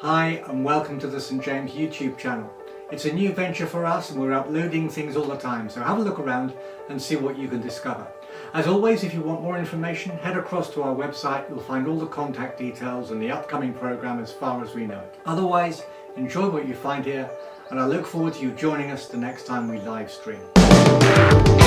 Hi and welcome to the St James YouTube channel. It's a new venture for us and we're uploading things all the time, so have a look around and see what you can discover. As always, if you want more information, head across to our website. You'll find all the contact details and the upcoming programme as far as we know it. Otherwise, enjoy what you find here and I look forward to you joining us the next time we live stream.